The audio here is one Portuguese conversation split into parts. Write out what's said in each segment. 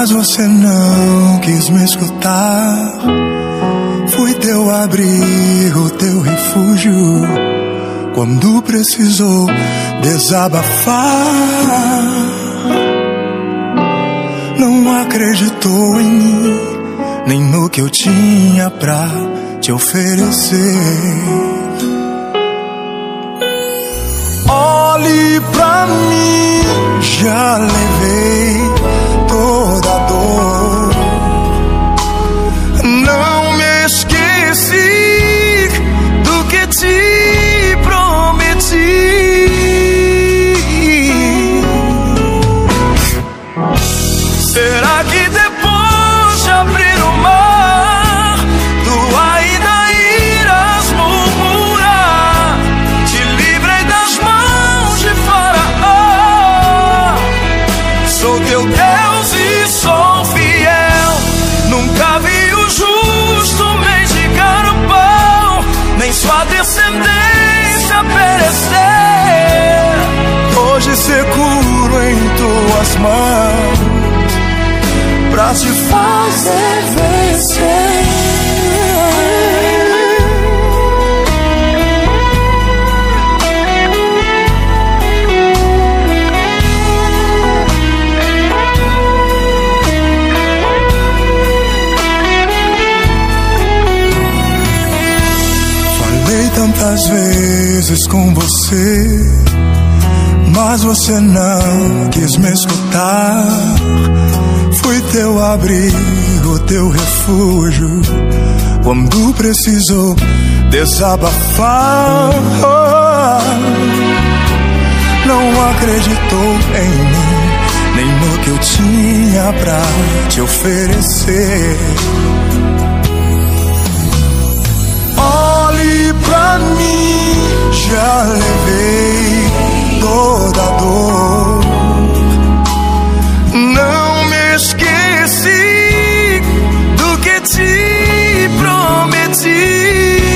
mas você não quis me escutar. Fui teu abrigo, teu refúgio, quando precisou desabafar. Não acreditou em mim, nem no que eu tinha pra te oferecer. Olhe pra mim, já levei toda a dor. Não me esqueci do que te prometi. Será que depois de abrir o mar, tu ainda irás murmurar? Te livrei das mãos de Faraó. Sou teu Deus e sou fiel. Nunca vi o justo mendigar o pão, nem sua descendência perecer. Hoje seguro em tuas mãos pra te fazer vencer. Falei tantas vezes com você, mas você não quis me escutar. Fui teu abrigo, teu refúgio, quando precisou desabafar. Não acreditou em mim, nem no que eu tinha pra te oferecer. Olhe pra mim, já levei toda a dor. Não me esqueci do que te prometi.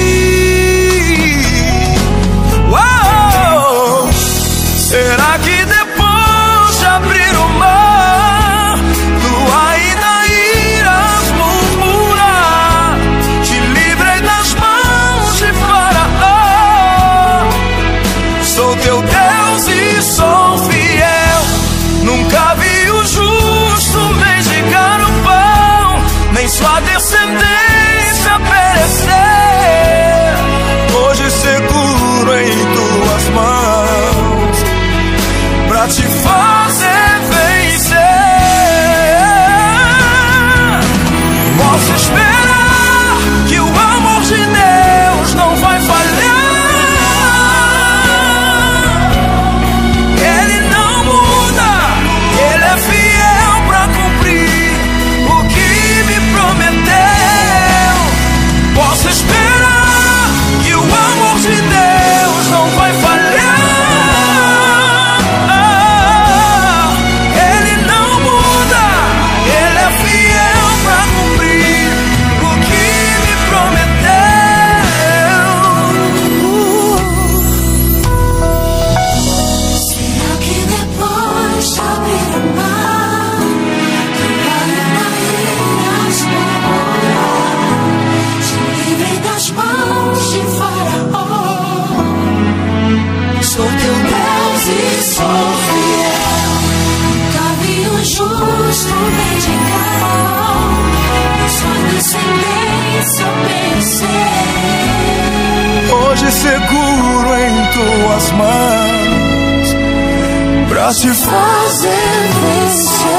Uou! Será que depois de abrir o mar, tu ainda irás murmurar? Te livrei das mãos de Faraó. Sou teu Deus e sou fiel. Nunca vi o justo mendigar o pão, nem sua descendência perecer. Hoje seguro em tuas mãos pra te fazer vencer. Posso esperar que o amor de Deus não vai falhar. Ele não muda, Ele é fiel pra cumprir o que me prometeu. Posso esperar que o amor de Deus não vai falhar. Ele não muda, Ele é fiel pra cumprir o que me prometeu. Será que depois de abrir o mar, tu ainda irás murmurar? Te livrei das mãos de Faraó. Sou teu Deus e sou fiel. Nunca vi o justo mendigar, nem sua descendência perecer. Hoje seguro em tuas mãos pra te Fazer vencer.